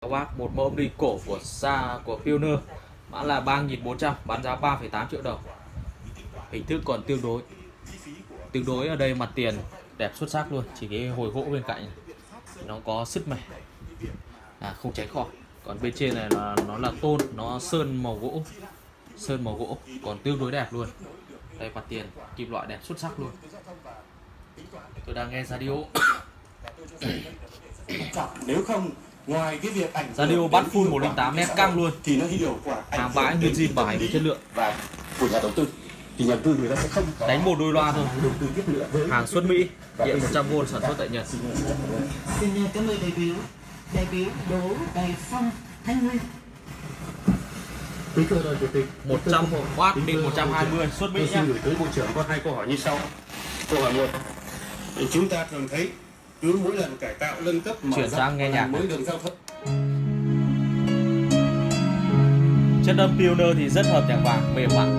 Các bác, một mẫu âm ly cổ của Pioneer, mã là 3400, bán giá 3,8 triệu đồng. Hình thức còn tương đối ở đây, mặt tiền đẹp xuất sắc luôn, chỉ cái hồi gỗ bên cạnh này, nó có sứt mẻ, không cháy khỏi. Còn bên trên này là nó là tôn, nó sơn màu gỗ, còn tương đối đẹp luôn. Đây, mặt tiền kim loại đẹp xuất sắc luôn. Tôi đang nghe radio. Nếu không, ngoài cái việc ảnh radio bắt full 108 nét căng luôn, thì nó hiệu quả hàng bãi nguyên zin bảo hành với chất lượng và của nhà đầu tư thì nhà đầu tư người ta sẽ không đánh một đôi loa thôi. đầu tư tiếp nữa với Hàng xuất Mỹ, điện 100V, sản xuất tại Nhật. Xin cảm ơn đại biểu Đỗ Đại Phong, Thái Nguyên. Quý thưa đoàn chủ tịch, 100W điện 120 xuất Mỹ nhé. gửi tới bộ trưởng có 2 câu hỏi như sau. Câu hỏi 1, chúng ta thường thấy cứ mỗi lần cải tạo nâng cấp Chuyển sang nghe nhạc mới đường giao thông. Chất âm Pioneer thì rất hợp nhạc vàng, mềm mại.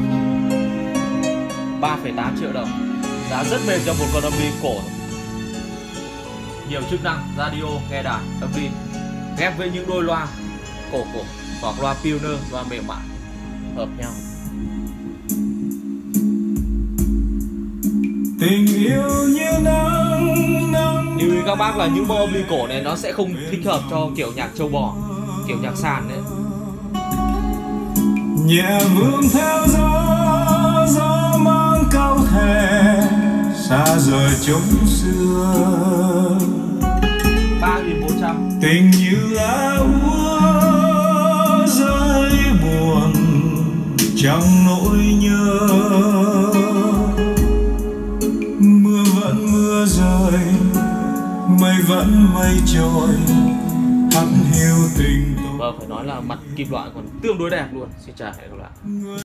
3,8 triệu đồng, giá rất mềm cho một con âm ly cổ. Nhiều chức năng, radio, nghe đài, âm ly ghép với những đôi loa cổ hoặc loa Pioneer, loa mềm mại hợp nhau. Tình yêu như nắng Lưu ý các bác là những mẫu âm ly cổ này nó sẽ không thích hợp cho kiểu nhạc châu bò, kiểu nhạc sàn đấy. nhẹ vương theo gió mang cao thề xa rời chốn xưa. 3.400. Tình như lá úa rơi buồn trong nỗi nhớ, mưa vẫn mưa rơi, mây vẫn mây trôi, hắt hiu tình tôi. Vâng, phải nói là mặt kim loại còn tương đối đẹp luôn. Xin chào, hẹn gặp lại.